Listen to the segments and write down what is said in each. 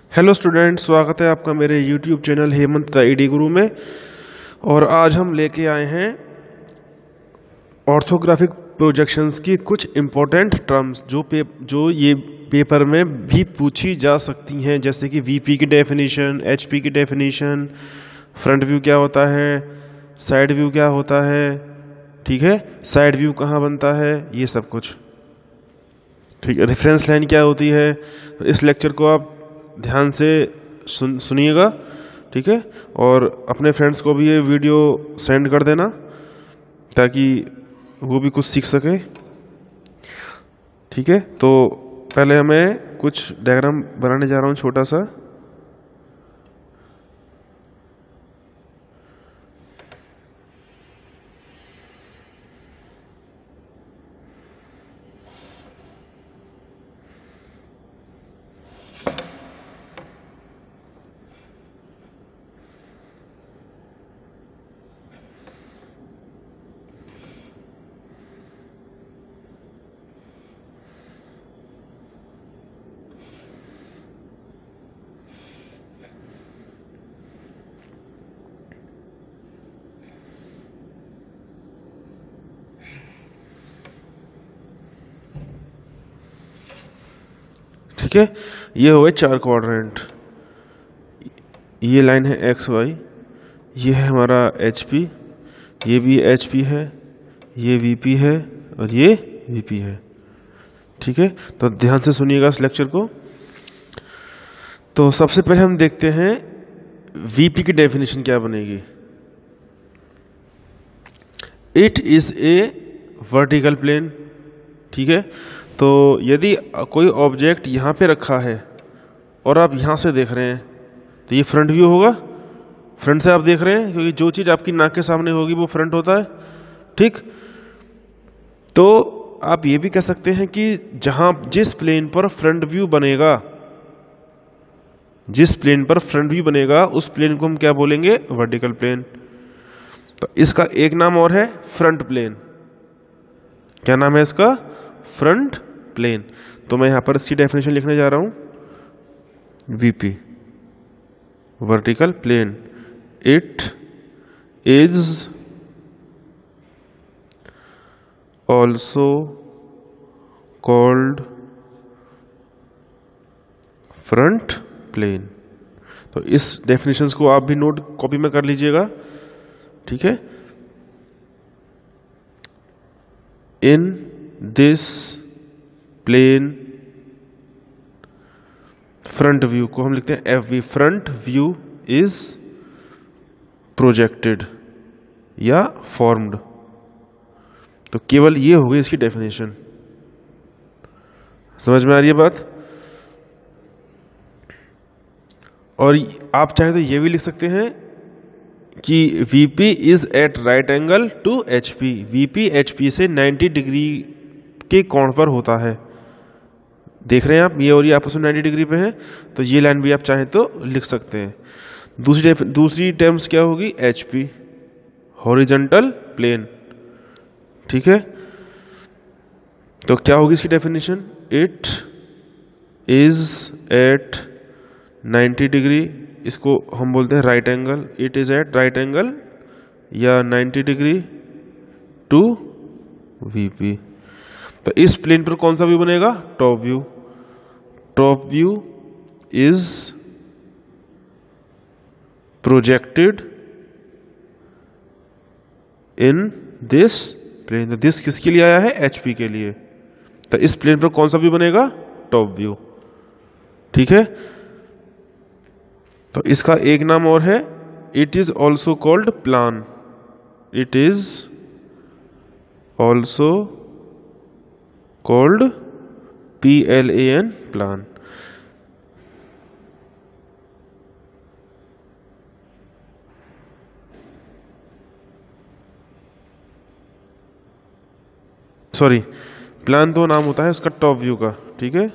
Hello student, स्वागत है आपका मेरे YouTube channel Hemant the ED guru में। और आज हम लेके आए हैं ऑर्थोग्राफिक प्रोजेक्शंस की कुछ इम्पोर्टेंट टर्म्स जो ये पेपर में भी पूछी जा सकती हैं, जैसे कि वीपी की डेफिनेशन, एचपी की डेफिनेशन, फ्रंट व्यू क्या होता है, साइड व्यू क्या होता है, ठीक है, साइड व्यू कहाँ बनता है, ये सब कुछ, ठीक है। रेफरेंस लाइन क्या होती है। इस लेक्चर को आप ध्यान से सुनिएगा, ठीक है, और अपने फ्रेंड्स को भी ये वीडियो सेंड कर देना ताकि वो भी कुछ सीख सके, ठीक है। तो पहले मैं कुछ डायग्राम बनाने जा रहा हूँ छोटा सा। ठीक है, ये हो गए चार क्वाड्रेंट। ये लाइन है एक्स वाई, ये है हमारा एच पी, ये भी एच पी है, ये वी पी है और ये वी पी है, ठीक है। तो ध्यान से सुनिएगा इस लेक्चर को। तो सबसे पहले हम देखते हैं वीपी की डेफिनेशन क्या बनेगी। It is a vertical plane, ठीक है। तो यदि कोई ऑब्जेक्ट यहाँ पे रखा है और आप यहाँ से देख रहे हैं तो ये फ्रंट व्यू होगा। फ्रंट से आप देख रहे हैं क्योंकि जो चीज़ आपकी नाक के सामने होगी वो फ्रंट होता है, ठीक। तो आप ये भी कह सकते हैं कि जिस प्लेन पर फ्रंट व्यू बनेगा, जिस प्लेन पर फ्रंट व्यू बनेगा उस प्लेन को हम क्या बोलेंगे, वर्टिकल प्लेन। तो इसका एक नाम और है फ्रंट प्लेन। क्या नाम है इसका? Front plane. तो मैं यहां पर इसकी डेफिनेशन लिखने जा रहा हूं। VP vertical plane, it is also called front plane. तो इस डेफिनेशंस को आप भी नोट कॉपी में कर लीजिएगा, ठीक है। In this plane front view को हम लिखते हैं F V. Front view is projected या फॉर्म्ड। तो केवल ये हो गई इसकी डेफिनेशन। समझ में आ रही है बात? और आप चाहे तो ये भी लिख सकते हैं कि VP is at right angle to HP। VP HP से 90 डिग्री के कोण पर होता है। देख रहे हैं आप, ये और ये आपस में 90 डिग्री पे है, तो ये लाइन भी आप चाहें तो लिख सकते हैं। दूसरी टर्म्स क्या होगी? HP हॉरिजॉन्टल प्लेन, ठीक है। तो क्या होगी इसकी definition? It is at 90 degree, इसको हम बोलते हैं right angle. It is at right angle या 90 डिग्री टू VP। तो इस प्लेन पर कौन सा व्यू बनेगा? Top view. Top view is projected in this plane. तो दिस किसके लिए आया है? HP के लिए। तो इस प्लेन पर कौन सा व्यू बनेगा? टॉप व्यू, ठीक है। तो इसका एक नाम और है, it is also called plan. It is also called PLAN, plan. Sorry, plan तो नाम होता है उसका टॉप व्यू का, ठीक है।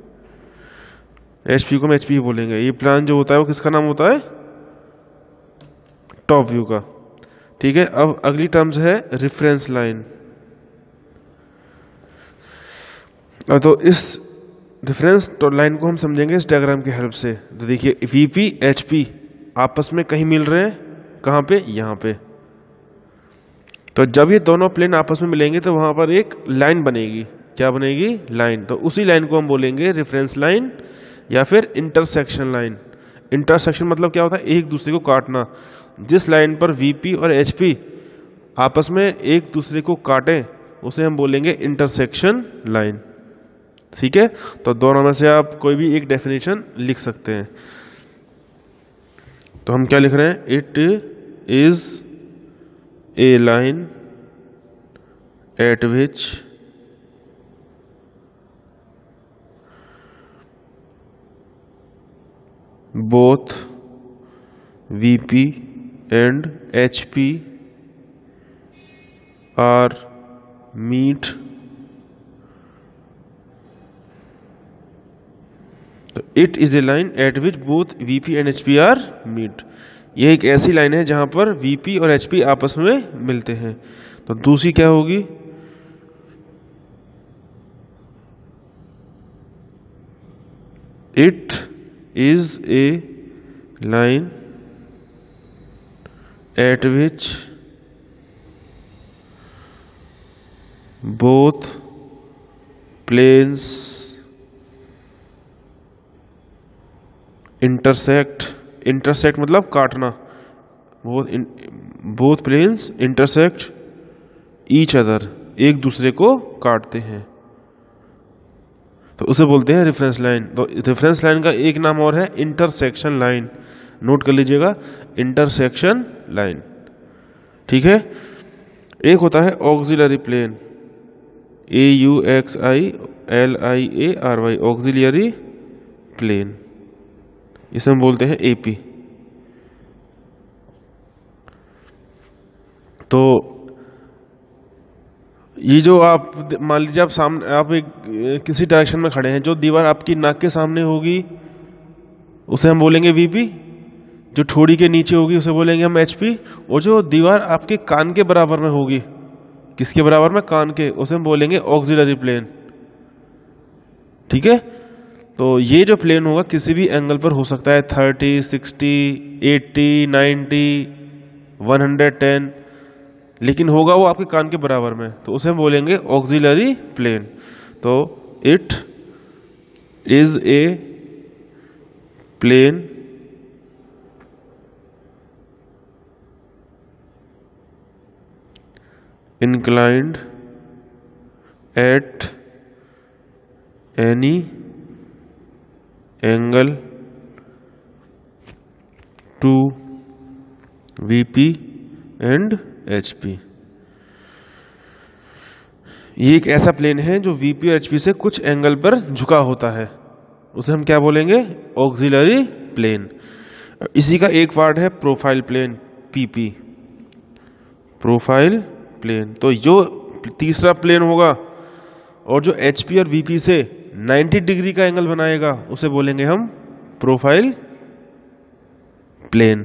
HP को हम HP बोलेंगे। ये प्लान जो होता है वो किसका नाम होता है? टॉप व्यू का, ठीक है। अब अगली टर्म्स है रेफरेंस लाइन। तो इस रेफरेंस लाइन को हम समझेंगे इस डायग्राम की हेल्प से। तो देखिए वीपी एचपी आपस में कहीं मिल रहे हैं, कहाँ पे, यहाँ पे। तो जब ये दोनों प्लेन आपस में मिलेंगे तो वहां पर एक लाइन बनेगी। क्या बनेगी? लाइन। तो उसी लाइन को हम बोलेंगे रेफरेंस लाइन या फिर इंटरसेक्शन लाइन। इंटरसेक्शन मतलब क्या होता है? एक दूसरे को काटना। जिस लाइन पर वीपी और एचपी आपस में एक दूसरे को काटें उसे हम बोलेंगे इंटरसेक्शन लाइन। ठीक है, तो दोनों में से आप कोई भी एक डेफिनेशन लिख सकते हैं। तो हम क्या लिख रहे हैं? It is a line at which both VP and HP are meet। तो it is a line at which both VP and HP are meet. यह एक ऐसी लाइन है जहां पर VP और HP आपस में मिलते हैं। तो दूसरी क्या होगी? It is a line at which both planes intersect मतलब काटना। both planes intersect each other, एक दूसरे को काटते हैं, तो उसे बोलते हैं रेफरेंस लाइन। तो रेफरेंस लाइन का एक नाम और है इंटरसेक्शन लाइन। नोट कर लीजिएगा, इंटरसेक्शन लाइन। ठीक है, एक होता है auxiliary plane, AUXILIARY, auxiliary plane, इसे हम बोलते हैं AP। तो ये जो आप मान लीजिए आप सामने, आप एक किसी डायरेक्शन में खड़े हैं, जो दीवार आपकी नाक के सामने होगी उसे हम बोलेंगे VP, जो ठोड़ी के नीचे होगी उसे बोलेंगे हम HP, और जो दीवार आपके कान के बराबर में होगी, किसके बराबर में? कान के, उसे हम बोलेंगे ऑक्सिलरी प्लेन। ठीक है, तो ये जो प्लेन होगा किसी भी एंगल पर हो सकता है, 30, 60, 80, 90, 110, लेकिन होगा वो आपके कान के बराबर में, तो उसे हम बोलेंगे ऑक्सिलरी प्लेन। तो it is a plane inclined at any angle to VP and HP। ये एक ऐसा प्लेन है जो VP और HP से कुछ एंगल पर झुका होता है, उसे हम क्या बोलेंगे? Auxiliary plane. इसी का एक पार्ट है profile plane, PP, profile plane. तो जो तीसरा प्लेन होगा और जो HP और VP से 90 डिग्री का एंगल बनाएगा उसे बोलेंगे हम प्रोफाइल प्लेन।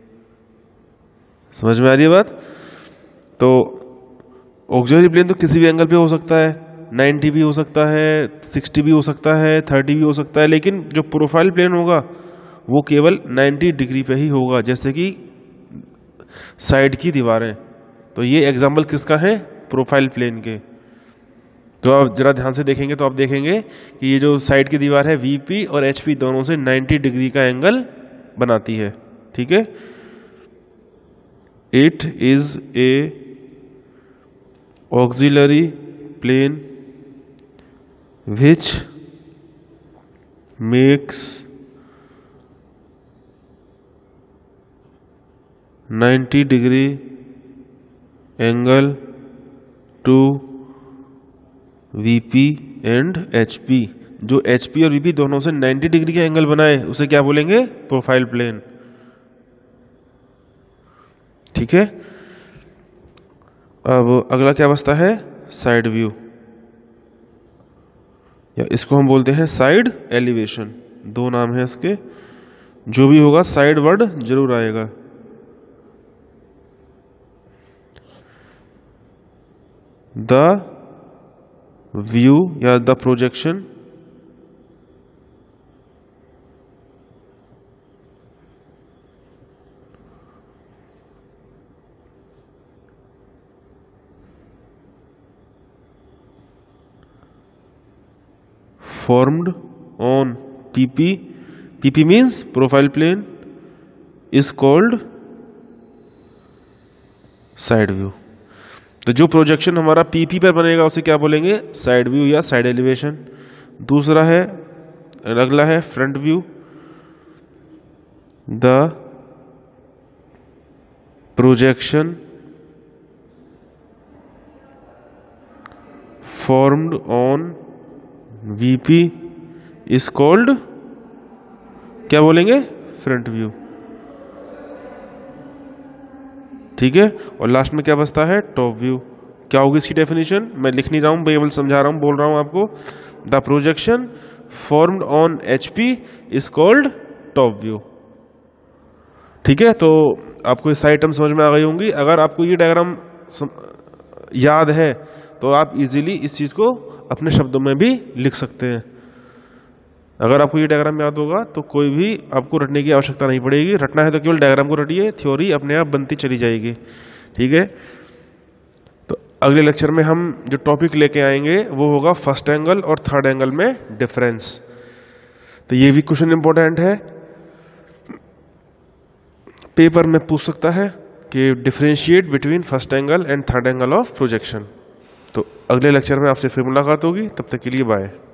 समझ में आ रही है बात? तो ऑक्सिलरी प्लेन तो किसी भी एंगल पे हो सकता है, 90 भी हो सकता है, 60 भी हो सकता है, 30 भी हो सकता है, लेकिन जो प्रोफाइल प्लेन होगा वो केवल 90 डिग्री पे ही होगा, जैसे कि साइड की दीवारें। तो ये एग्जाम्पल किसका है? प्रोफाइल प्लेन के। तो आप जरा ध्यान से देखेंगे तो आप देखेंगे कि ये जो साइड की दीवार है VP और HP दोनों से 90 डिग्री का एंगल बनाती है। ठीक है, it is a auxiliary plane which makes 90 degree angle to VP and HP। जो HP और VP दोनों से 90 डिग्री का एंगल बनाए उसे क्या बोलेंगे? Profile plane. ठीक है, अब अगला क्या बचता है? साइड व्यू, या इसको हम बोलते हैं साइड एलिवेशन। दो नाम है इसके, जो भी होगा साइड वर्ड जरूर आएगा। द व्यू या the projection formed on PP, PP means profile plane, is called side view. तो जो प्रोजेक्शन हमारा पीपी पर बनेगा उसे क्या बोलेंगे, साइड व्यू या साइड एलिवेशन। दूसरा है, अगला है front view. The projection formed on VP is called, क्या बोलेंगे, फ्रंट व्यू। ठीक है। और लास्ट में क्या बचता है, टॉप व्यू। क्या होगी इसकी डेफिनेशन, मैं लिख नहीं रहा हूं, केवल समझा रहा हूं, बोल रहा हूं आपको। The projection formed on HP is called top view. ठीक है। तो आपको ये सारी टर्म समझ में आ गई होंगी। अगर आपको ये डायग्राम याद है तो आप इजीली इस चीज को अपने शब्दों में भी लिख सकते हैं। अगर आपको ये डायग्राम याद होगा तो कोई भी आपको रटने की आवश्यकता नहीं पड़ेगी। रटना है तो केवल डायग्राम को रटिए, थ्योरी अपने आप बनती चली जाएगी। ठीक है। तो अगले लेक्चर में हम जो टॉपिक लेके आएंगे वो होगा फर्स्ट एंगल और थर्ड एंगल में डिफरेंस। तो ये भी क्वेश्चन इंपॉर्टेंट है, पेपर में पूछ सकता है कि differentiate between first angle and third angle of projection. तो अगले लेक्चर में आपसे फिर मुलाकात होगी, तब तक के लिए बाय।